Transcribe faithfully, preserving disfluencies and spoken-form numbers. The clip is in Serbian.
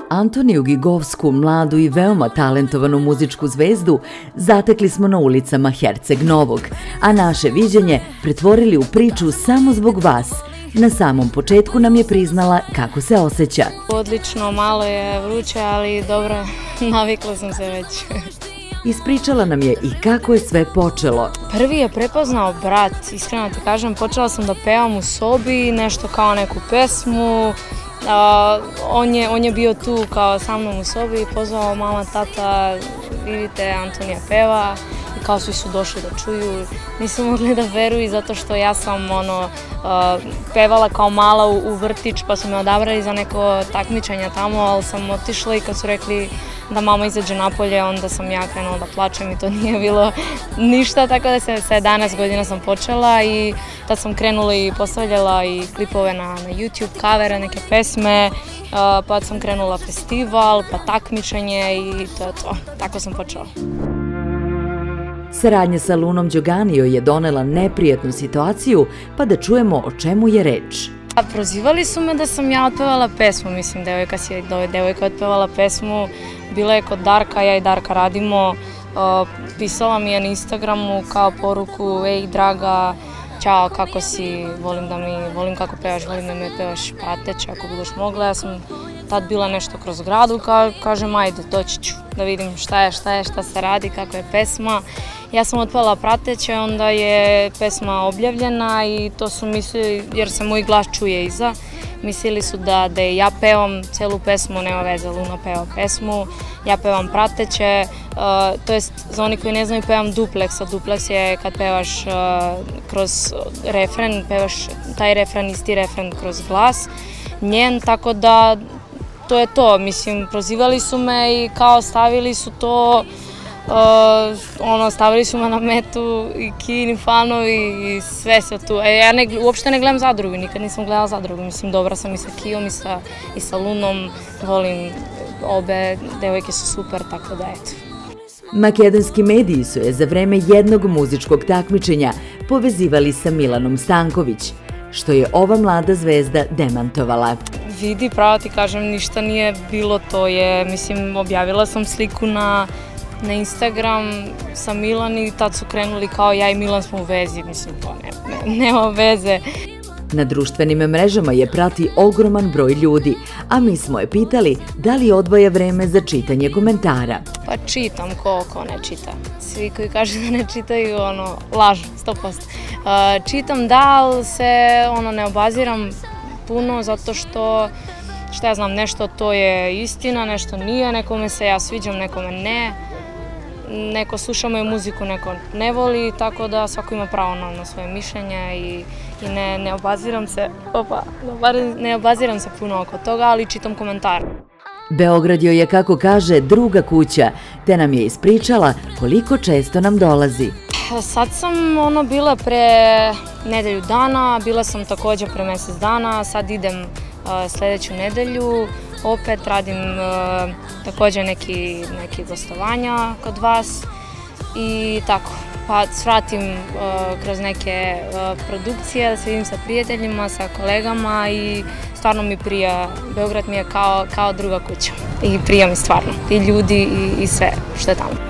Antoniju Gigovsku, mladu i veoma talentovanu muzičku zvezdu, zatekli smo na ulicama Herceg Novog, a naše viđenje pretvorili u priču samo zbog vas. Na samom početku nam je priznala kako se osjeća. Odlično, malo je vruće, ali dobro, navikla sam se već. Ispričala nam je i kako je sve počelo. Prvi je prepoznao brat, iskreno ti kažem, počela sam da pevam u sobi, nešto kao neku pesmu. Uh, on, je, on je bio tu kao sa mnom u sobi i pozvao mama, tata, vidite, Antonija peva. I kao svi su došli da čuju, nisu mogli da veruju zato što ja sam ono, uh, pevala kao mala u, u vrtić pa su me odabrali za neko takmičenje tamo, ali sam otišla i kad su rekli da mama izađe napolje, onda sam ja krenula da plačem i to nije bilo ništa, tako da se sa jedanaest godina sam počela i tad sam krenula i postavljala i klipove na, na YouTube, kavere, neke pesme, uh, pa sam krenula festival, pa takmičenje i to je to, tako sam počela. Saradnja sa Lunom Đoganio je donela neprijatnu situaciju, pa da čujemo o čemu je reč. Prozivali su me da sam ja otpevala pesmu, mislim, devojka si devojka otpevala pesmu, bila je kod Darka, ja i Darka radimo, pisala mi je na Instagramu kao poruku, ej draga, ćao, kako si, volim da mi, volim kako pevaš, volim da me pevaš prateće ako budeš mogla. Ja sam tad bila nešto kroz gradu, kažem ajde, doći ću da vidim šta je, šta je, šta se radi, kako je pesma. Ja sam otpevala prateće, onda je pesma objavljena i to su mislili, jer se moj glas čuje iza, mislili su da, da ja pevam celu pesmu, nema veze, Luna peva pesmu, ja pevam prateće, uh, to jest za oni koji ne znaju pevam dupleks, a dupleks je kad pevaš uh, kroz refren, pevaš taj refren, isti refren kroz glas, njen, tako da to je to, mislim, prozivali su me i kao stavili su to, Uh, ono, stavili su me na metu i Kini fanovi i sve se tu. E, ja ne, uopšte ne gledam Zadrugu, nikad nisam gledala Zadrugu. Mislim, dobra sam i sa Kijom i sa, i sa Lunom, volim obe, devojke su super, tako da eto. Makedonski mediji su je za vreme jednog muzičkog takmičenja povezivali sa Milanom Stanković, što je ova mlada zvezda demantovala. Vidi, pravo ti kažem, ništa nije bilo, to je, mislim, objavila sam sliku na na Instagram sa Milan i tad su krenuli kao ja i Milan smo u vezi, mislim to ne, ne, nema veze. Na društvenim mrežama je prati ogroman broj ljudi, a mi smo je pitali da li odvaja vreme za čitanje komentara. Pa čitam, ko, ko ne čita. Svi koji kažu da ne čitaju, ono, lažu, sto posto. Uh, čitam da, ali se ono, ne obaziram puno zato što, šta ja znam, nešto to je istina, nešto nije, nekome se ja sviđam, nekome ne. Neko sluša moju muziku, neko ne voli, tako da svako ima pravo na, na svoje mišljenje i, i ne, ne obaziram se, opa, ne obaziram se puno oko toga, ali čitam komentare. Beograd joj je, kako kaže, druga kuća, te nam je ispričala koliko često nam dolazi. Sad sam ono bila pre nedelju dana, bila sam takođe pre mesec dana, sad idem uh, sledeću nedelju. Opet radim uh, takođe neki, neki gostovanja kod vas i tako, pa svratim uh, kroz neke uh, produkcije, da se vidim sa prijateljima, sa kolegama i stvarno mi prija, Beograd mi je kao, kao druga kuća i prija mi stvarno, i ljudi i, i sve što je tamo.